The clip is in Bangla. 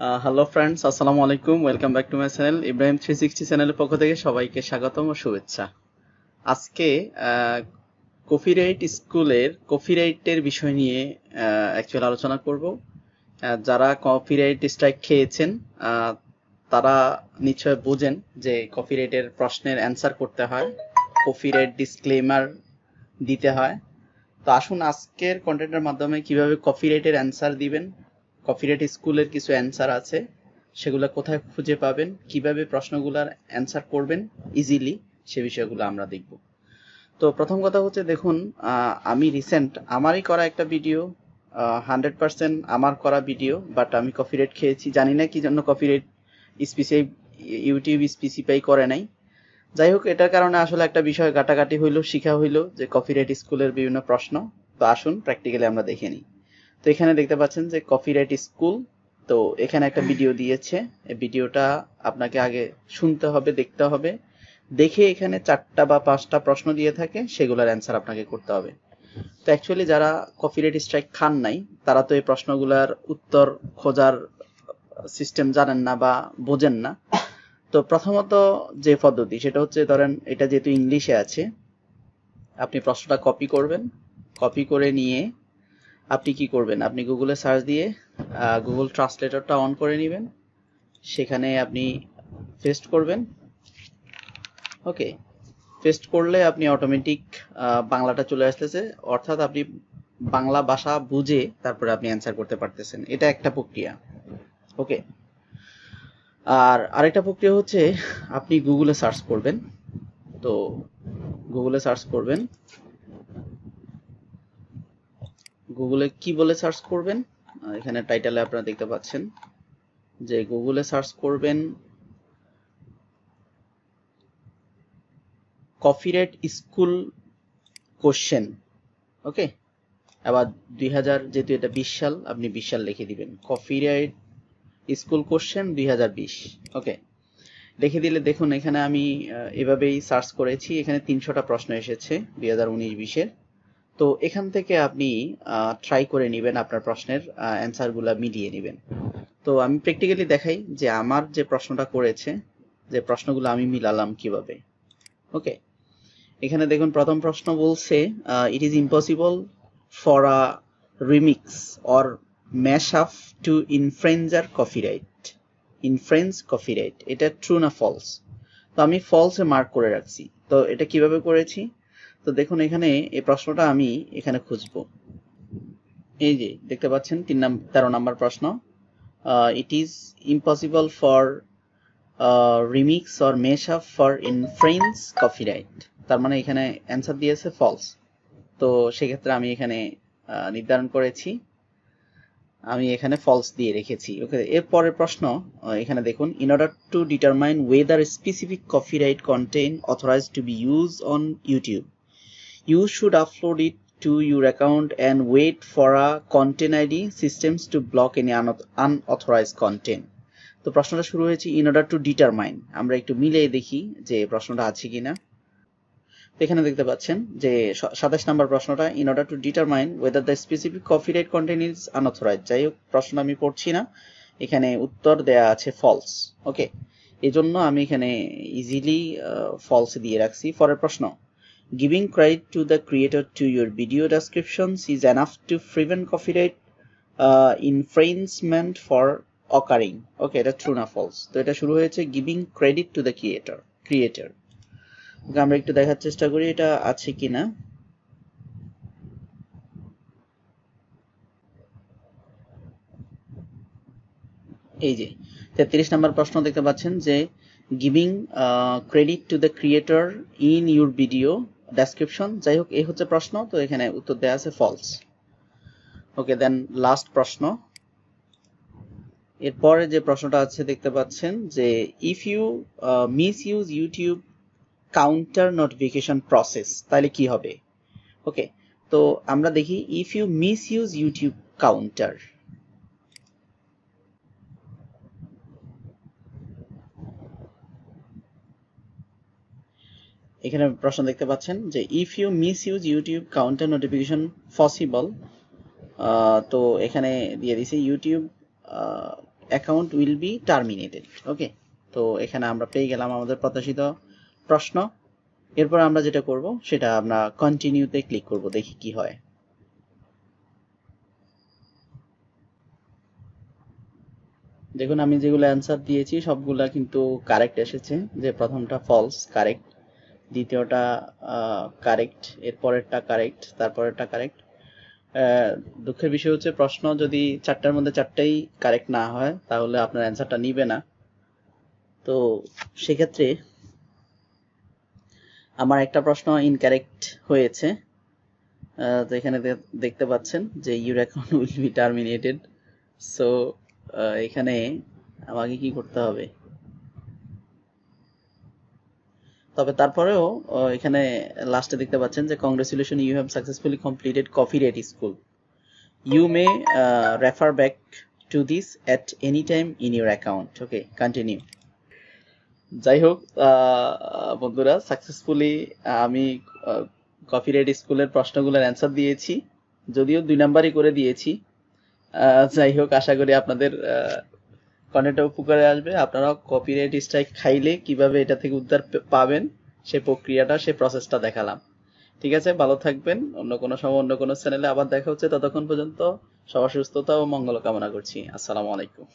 হ্যালো ফ্রেন্ডস, আসসালামু আলাইকুম। Welcome back to my channel. Ibrahim 360 চ্যানেলের পক্ষ থেকে সবাইকে স্বাগতম ও শুভেচ্ছা। আজকে কপিরাইট স্কুলের কপিরাইটের বিষয় নিয়ে অ্যাকচুয়ালি আলোচনা করব। যারা কপিরাইট স্ট্রাইক খেয়েছেন তারা নিশ্চয় বোঝেন যে কপিরাইটের প্রশ্নের অ্যান্সার করতে হয়, কপিরাইট ডিসক্লেমার দিতে হয়। তো আসুন আজকের কন্টেন্টের মাধ্যমে কিভাবে কপিরাইটের অ্যান্সার দিবেন, কপিরাইট স্কুলের কিছু অ্যান্সার আছে সেগুলো কোথায় খুঁজে পাবেন, কিভাবে প্রশ্নগুলোর অ্যান্সার করবেন ইজিলি, সে বিষয়গুলো আমরা দেখব। তো প্রথম কথা হচ্ছে, দেখুন আমি রিসেন্ট আমারই করা একটা ভিডিও, 100% আমার করা ভিডিও, বাট আমি কপিরাইট খেয়েছি। জানি না কি জন্য কপিরাইট ইউটিউব স্পেসিফাই করে নাই। যাই হোক, এটার কারণে আসলে একটা বিষয় ঘাটাঘাটি হইলো, শিখা হইলো যে কপিরাইট স্কুলের বিভিন্ন প্রশ্ন। তো আসুন প্র্যাকটিক্যালি আমরা দেখে নিই। তো এখানে দেখতে পাচ্ছেন যে কপিরাইট স্কুল। তো এখানে একটা ভিডিও দিয়েছে, এই ভিডিওটা আপনাকে আগে শুনতে হবে, দেখতে হবে, দেখে এখানে 4টা বা 5টা প্রশ্ন দিয়ে থাকে, সেগুলোর অ্যান্সার আপনাকে করতে হবে। তো অ্যাকচুয়ালি যারা কপিরাইট স্ট্রাইক খান নাই তারা তো এই প্রশ্নগুলোর উত্তর খোঁজার সিস্টেম জানেন না বা বোঝেন না। তো প্রথমত যে পদ্ধতি সেটা হচ্ছে, ধরেন এটা যেহেতু ইংলিশে আছে, আপনি প্রশ্নটা কপি করবেন। কপি করে নিয়ে আপনি কি করবেন, আপনি গুগলে সার্চ দিয়ে গুগল ট্রান্সলেটরটা অন করে নেবেন, সেখানে আপনি পেস্ট করবেন। ওকে, পেস্ট করলে আপনি অটোমেটিক বাংলাটা চলে আসতেছে, অর্থাৎ আপনি বাংলা ভাষা বুঝে তারপরে আপনি অ্যান্সার করতে পারতেছেন। এটা একটা প্রক্রিয়া। ওকে, আর আরেকটা প্রক্রিয়া হচ্ছে আপনি গুগলে সার্চ করবেন। তো গুগলে সার্চ করবেন, গুগলে কি বলে সার্চ করবেন, এখানে টাইটেলে আপনারা দেখতে পাচ্ছেন যে গুগলে সার্চ করবেন কপিরাইট স্কুল কোশ্চেন। ওকে, আবার 2000, যেহেতু এটা 20 সাল, আপনি 20 সাল লিখে দিবেন, কপিরাইট স্কুল কোশ্চেন 2020। ওকে, লিখে দিলে দেখুন এখানে আমি এভাবেই সার্চ করেছি, এখানে 300টা প্রশ্ন এসেছে 2019-20-এর। তো এখান থেকে আপনি ট্রাই করে নেবেন, আপনার প্রশ্নের অ্যান্সারগুলো মিলিয়ে নেবেন। তো আমি প্র্যাকটিক্যালি দেখাই যে আমার যে প্রশ্নটা করেছে, যে প্রশ্নগুলো আমি মিলালাম কিভাবে। ওকে, এখানে দেখুন প্রথম প্রশ্ন বলছে, it is impossible for a remix or mash up to infringer copyright, infringe copyright, এটা ট্রু না ফলস? তো আমি ফলসে মার্ক করে রাখছি। তো এটা কিভাবে করেছি, তো দেখুন এখানে এই প্রশ্নটা আমি এখানে খুঁজবো। এই যে দেখতে পাচ্ছেন 13 নাম্বার প্রশ্ন, it is impossible for remix or mash up for infringe copyright, তার মানে এখানে অ্যান্সার দিয়েছে ফলস। তো সেক্ষেত্রে আমি এখানে নির্ধারণ করেছি, আমি এখানে ফলস দিয়ে রেখেছি। ওকে, এরপরের প্রশ্ন এখানে দেখুন, in order to determine whether specific copyright content authorized to be use on YouTube, you should upload it to your account and wait for a content ID systems to block any unauthorized content. তো প্রশ্নটা শুরু হয়েছে in order to determine, আমরা একটু মিলিয়ে দেখি যে প্রশ্নটা আছে কিনা। এখানে দেখতে পাচ্ছেন যে 27 নম্বর প্রশ্নটা, in order to determine whether the specific copyright content is unauthorized। যাই হোক, প্রশ্ন আমি পড়ছি না, এখানে উত্তর দেয়া আছে ফলস। ওকে, এজন্য আমি এখানে ইজিলি ফলস দিয়ে রাখছি। পরের প্রশ্ন, giving credit to the creator to your video descriptions is enough to prevent copyright infringement for occurring। ওকে, এটা ট্রু না ফলস? তো এটা শুরু হয়েছে giving credit to the creator। আমরা একটু দেখার চেষ্টা করি এটা আছে কিনা। এই যে 33 নম্বর প্রশ্ন দেখতে পাচ্ছেন যে giving credit to the creator in your video description. যাই হোক, এই হচ্ছে প্রশ্ন, তো এখানে উত্তর দেওয়া আছে ফলস। ওকে, দেন লাস্ট প্রশ্ন, এরপরে যে প্রশ্নটা আছে দেখতে পাচ্ছেন যে if you misuse YouTube counter notification process, তাহলে কি হবে? ওকে, তো আমরা দেখি if you misuse YouTube counter, এখানে প্রশ্ন দেখতে পাচ্ছেন যে if you misuse YouTube counter notification possible. তো এখানে দিয়ে দিছে YouTube account will be terminated. Okay, তো এখানে আমরা পেয়ে গেলাম আমাদের প্রত্যাশিত প্রশ্ন। এরপর আমরা যেটা করব সেটা আমরা কন্টিনিউতে ক্লিক করব, দেখি কি হয়। দেখুন আমি যেগুলো অ্যান্সার দিয়েছি সবগুলা কিন্তু কারেক্ট এসেছে, যে প্রথমটা ফলস কারেক্ট, দ্বিতীয়টা কারেক্ট, এর পরেরটা কারেক্ট, তারপরেরটা কারেক্ট। দুঃখের বিষয় হচ্ছে প্রশ্ন যদি 4টার মধ্যে 4টাই কারেক্ট না হয় তাহলে আপনার অ্যান্সারটা নিবে না। তো সেক্ষেত্রে আমার একটা প্রশ্ন ইনকারেক্ট হয়েছে। তো এখানে দেখতে পাচ্ছেন যে your account will be terminated. So এখানে আমাকে কি করতে হবে? তবে তারপরেও এখানে লাস্টে দেখতে পাচ্ছেন যে congratulation, you have successfully completed copyright school, you may refer back to this at any time in your account. Okay, continue. যাই হোক বন্ধুরা, সাকসেসফুলি আমি কপিরাইট স্কুলের প্রশ্নগুলোর অ্যান্সার দিয়েছি, যদিও 2 নাম্বারই করে দিয়েছি। যাই হোক, আশা করি আপনাদের কন্টেন্টটা উপকারে আসবে। আপনারাও কপিরাইট স্ট্রাইক খাইলে কিভাবে এটা থেকে উদ্ধার পাবেন সেই প্রক্রিয়াটা, সেই প্রসেসটা দেখালাম। ঠিক আছে, ভালো থাকবেন। অন্য কোনো সময় অন্য কোনো চ্যানেলে আবার দেখা হচ্ছে। ততক্ষণ পর্যন্ত সবার সুস্থতা ও মঙ্গল কামনা করছি। আসসালামু আলাইকুম।